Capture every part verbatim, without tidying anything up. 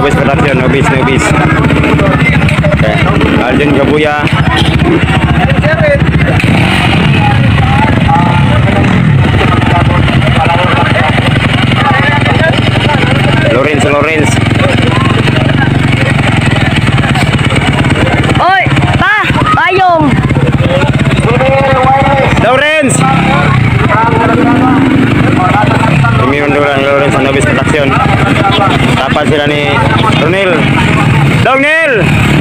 Nobis Production, Nobis, Nobis. Okay. Arjun Gabuya. Lawrence, Lawrence. Oy, pa, payong. Lawrence. Tumiwan doon Lawrence sa Nobis Production. Tapat sila ni Ronel. Dongnel.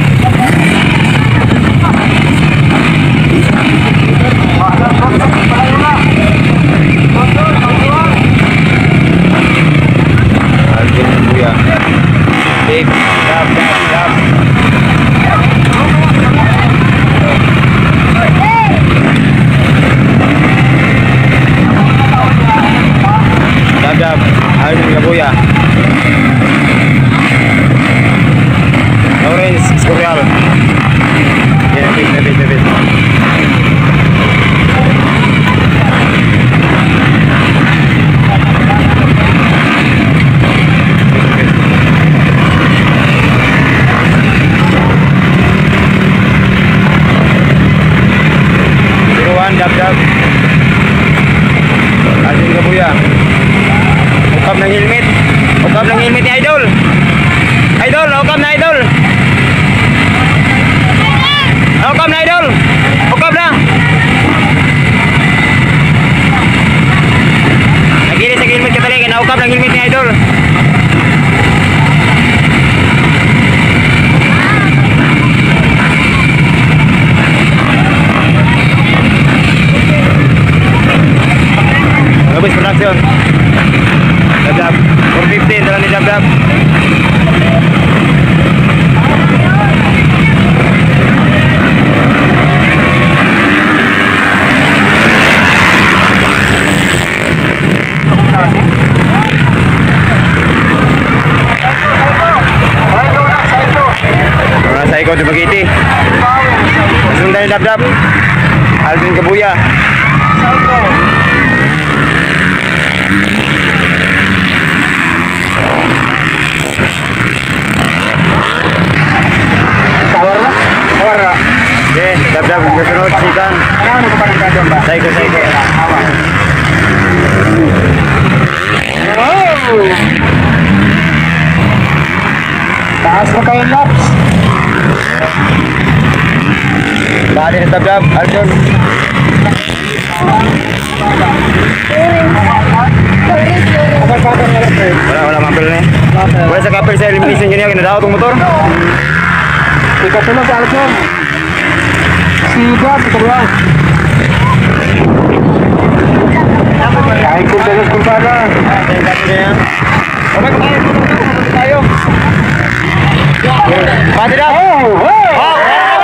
Arjun Gabuya. Dip, dap, dap, dap. Dap, dap. Arjun Gabuya. Lawrence Scoreal. Ya, habis, habis, habis. Siruan, dap, dap. Arjun Gabuya. Ukap ng helmet. Ukap ng helmet ni Idol. Idol, ukap na Idol. Ukap na Idol. Ukap na. Nagiri sa helmet ka talaga. Naukap ng helmet ni Idol. Nobis Production. Dab-dab. four fifty dalam ni dab-dab. Sa ikot di Bagiti. Sundan ni dab-dab. Arjun Gabuya. Okay, dab-dab bersunod sikan. Saiko, saiko. Taas mo kayo laps. Bali ni dab-dab, Arjun. Wala, wala mapil ni. Wala sa kapil sa elimination ganyan, kinadaw itong motor. Ikaw sila sa Arjun. Sigat, ito lang. Kahit kung dalas kung baga. Okay, kumain. Tayo. Pati na. Oh! Oh!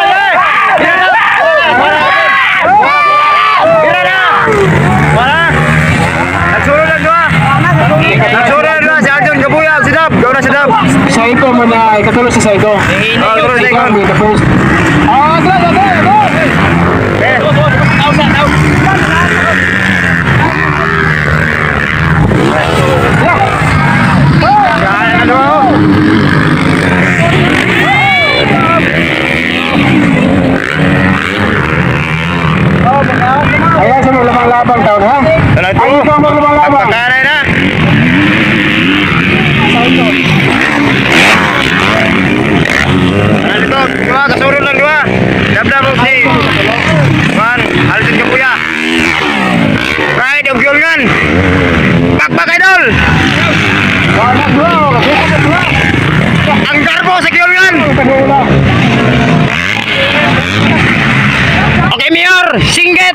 Bira na! Wala! Nagsuro na dua! Nagsuro na dua! Si Arjun Gabuya! Si Dab! Gawin na si Dab! Saiko mo na, ikatulog sa Saiko. Oh, tulog sa Saiko. Ah, go, go, go, go! Kaya na dua! Ayan, sa mga labang-labang taon, ha? Talag ito! Ayun ka mga labang-labang. Pagkakanay na! Talag ito! Dua! Kasurod lang dua! Dab-dab o si Juan Arjun Gabuya! Pride of Yulngan! Pakpak Idol! Wanak dua, kasukot dua. Ang garbo sa Yulngan! Okay, Mayor! Singget!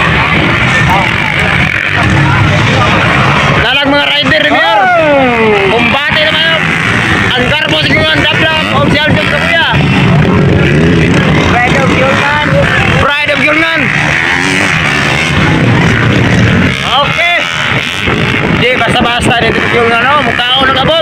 Lalag mga rider ni Mayor! Kumbate naman! Ang garbo sa Yulngan! Dab-dab o si Arjun Gabuya! Pride of Yulngan! Pride of Yulngan! Okay! Di, basta-basta dito sa Yulngan, no? Mukha ng abog!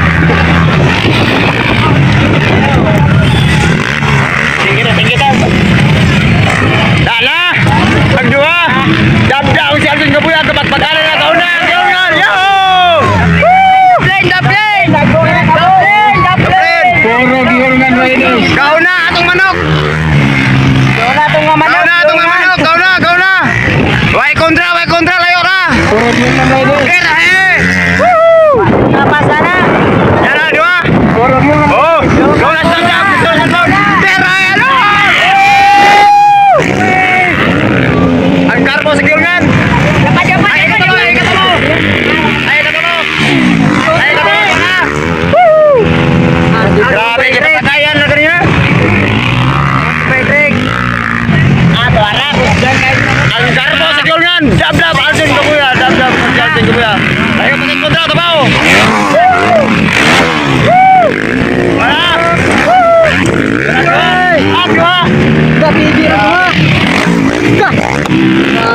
Singget na, singget na! Dala! Ang dua! Dab-dab si Arjun Gabuya! Kapag-pag-aral na taon na! Yulngan! Yo! Woo! Plane! The plane! The plane! The plane!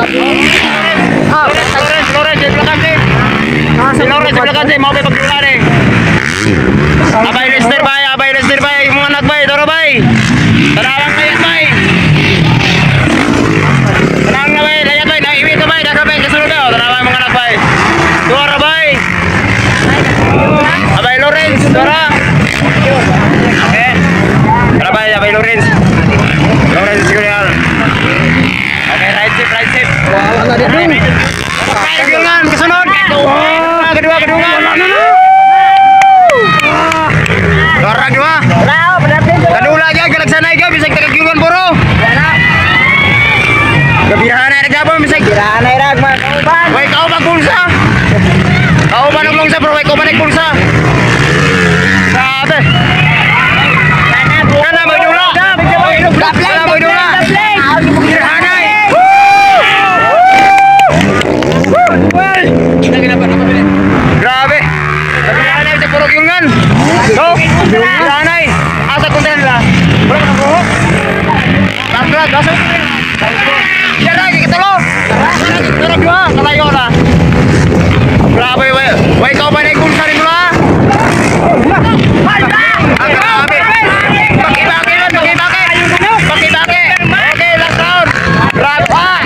Ah, Lawrence, Lawrence, di belakang sih. Si Lawrence di belakang sih, mau may pagtulungan eh. Abay, Lester, bay, abay, Lester, bay, mga anak, bay, toro, bay. Tanawang layat, bay. Tanawang na, bay, layat, bay, naiwi ka, bay, daga, bay, kasunod na, tanawang mga anak, bay. Tuwara, bay. Abay, Lawrence, tuwara. Okay. Tara, bay, abay, Lawrence. Lawrence, siguril. Okay, right sip, right sip. Okay, gilungan, kasunod. Kedua, kedua, kedua. Tuwara, kedua. Kadula aja, gerak sana aja, bisa kita gilungan boro. Kebirahan air gabon, bisa kebirahan air agman. Woi, kau bagulsa. Kau mana belum sa, bro? Woi, kau mana kulsa? Sabe. Kana mo dula. Kana mo dula. Kebirahan air. Grabe. Kebirahan air sa puro gilungan. So, kebirahan air. Asa konten lah. Bro, bro. Langgat, masuk. Ya lagi kita lo. Kita dua, kalayo na. Grabe, we. We kau ba na ikulsa rin mo na? Ang grabe. Baki-baki man, baki-baki. Baki-baki. Okay, last round. Grabe. Ah!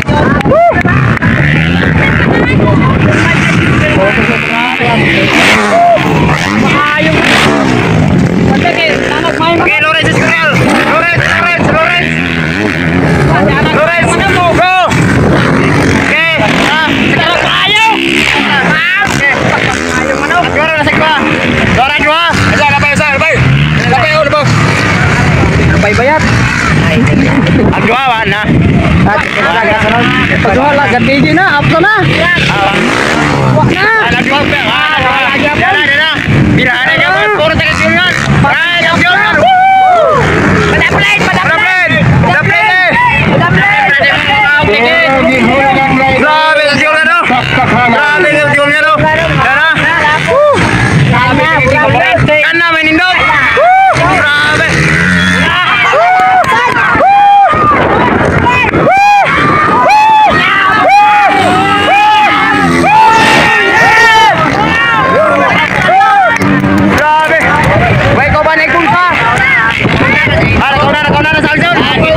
Okay, Lawrence is Corel. Lawrence, Lawrence, Lawrence. Lawrence, go. Okay, ah, kita lang tayo. Okay. Agora na sa kwa. Dora dua. Asa na pa sa bay. Kapay ulo ba? Bay bayat. Ang dua wa na. Pagdua lah ganti din na, up na. Wah na. Ala dua pa. Ah, dala dala. Bila ada yang puro tayo siungan. Ay, ang siungan. Pada plate, pada plate. Pada plate. Pada plate. Okay. Grabe ang siungan no. Grabe ang siungan no. Dara. Kana may nindot. Grabe. Grabe. Wait, kau ba na ikulsa? Para kau na, kau na na saljon.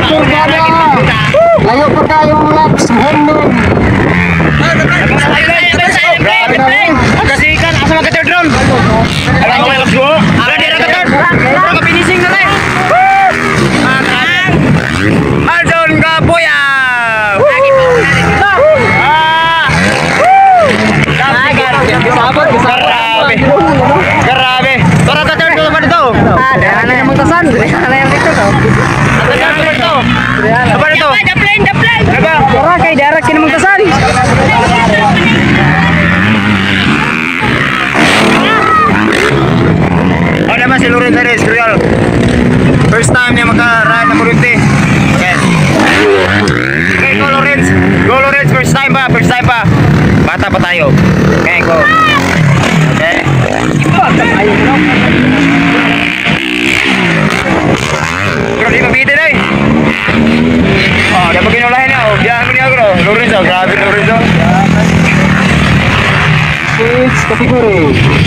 Layo pa tayong laps. Home. Grabe. Kasi ikan, asa magka-drone. Alam mo, let's go. Ready na ka-turn. Pero ka-finishing na rin. Aljon ka, boya. Grabe. Grabe. Para ka-turn ko naman ito. Ada anak yang mengtasan, ada yang itu tuh. Ka-turn ko ito. Apa ito? Daplane, daplane. Apa? Orang kayak darat kini mengtasan. Oh, naman si Lawrence Perez, real. First time niya maka-ride na kurente. Okay. Okay, go Lawrence. Go Lawrence, first time pa, first time pa. Bata pa tayo. Okay, go. Okay. Pero di mabitin eh. Oh, dapat ginulahin niya. Oh, biyahan ko niya bro. Lawrence, oh, grabe Lawrence. Oh. It's kategori.